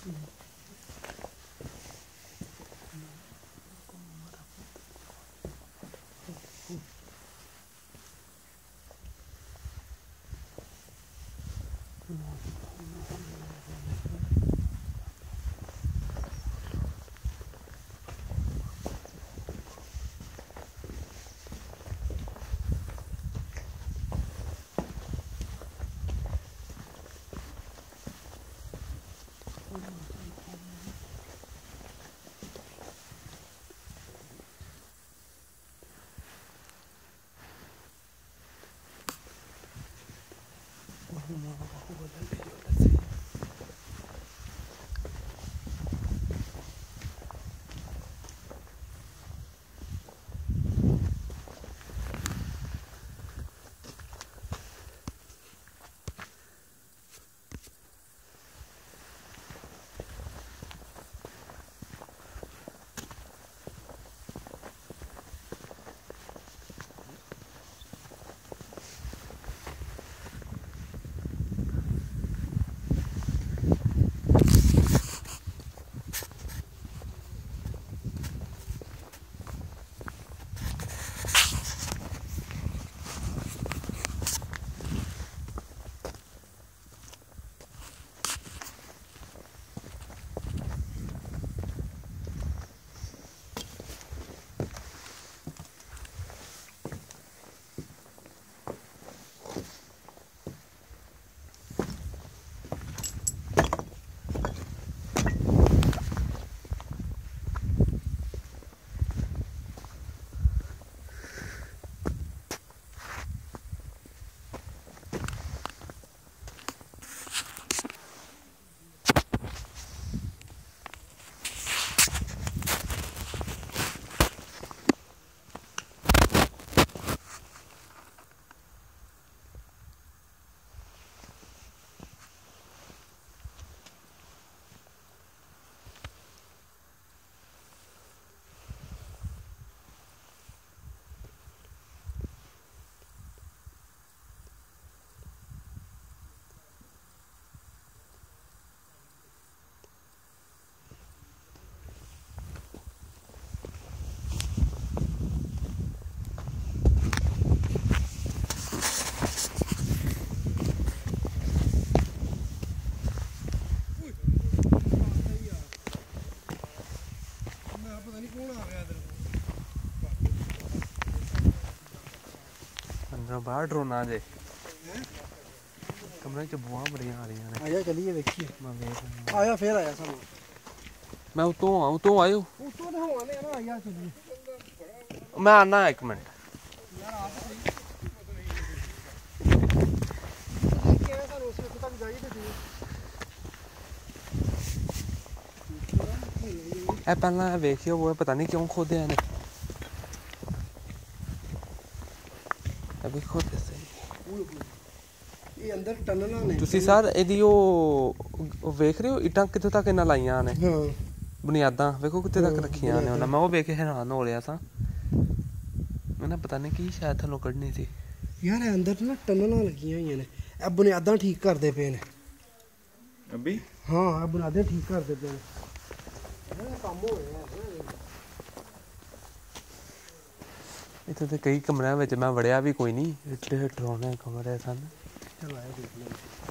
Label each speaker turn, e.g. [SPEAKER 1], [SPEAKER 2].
[SPEAKER 1] बाहर ड्रोन आ जाए कमरे च बुआ बड़ियां आ रही ने आया चलिए देखिए आया फिर आया सब मैं उतो आयो उतो तो होने ना आया चलिए मैं आना एक मिनट यार आप के ऐसा रोसे तक जाइए तो ए पहला देखियो वो पता नहीं क्यों खोदे ने अभी खोदे सही ਇਹ ਅੰਦਰ ਟਨਲਾਂ ਨੇ ਤੁਸੀਂ ਸਰ ਇਹਦੀ ਉਹ ਵੇਖ ਰਹੇ ਹੋ ਇੱਟਾਂ ਕਿੱਥੇ ਤੱਕ ਇਹਨਾਂ ਲਾਈਆਂ ਨੇ ਹਾਂ ਬੁਨਿਆਦਾਂ ਵੇਖੋ ਕਿੱਥੇ ਤੱਕ ਰੱਖੀਆਂ ਨੇ ਉਹਨਾਂ ਮੈਂ ਉਹ ਵੇਖ ਕੇ ਹੈਰਾਨ ਹੋ ਰਿਹਾ ਸਾਂ ਮੈਨੂੰ ਪਤਾ ਨਹੀਂ ਕੀ ਸ਼ਾਇਦ ਥੱਲੋਂ ਕੱਢਣੀ ਸੀ ਯਾਰ ਇਹ ਅੰਦਰ ਨਾ ਟਨਲਾਂ ਲੱਗੀਆਂ ਹੋਈਆਂ ਨੇ ਇਹ ਬੁਨਿਆਦਾਂ ਠੀਕ ਕਰਦੇ ਪਏ ਨੇ ਅਭੀ ਹਾਂ ਇਹ ਬੁਨਿਆਦਾਂ ਠੀਕ ਕਰਦੇ ਪਏ ਨੇ ਇਹ ਕੰਮ ਹੋ ਰਿਹਾ ਇੱਥੇ ਤੇ ਕਈ ਕਮਰਿਆਂ ਵਿੱਚ ਮੈਂ ਵੜਿਆ ਵੀ ਕੋਈ ਨਹੀਂ ਇੱਥੇ ਡਰਾਉਣੇ ਕਮਰੇ ਸਨ ਚਲ ਆਇਆ ਦੇਖ ਲੈ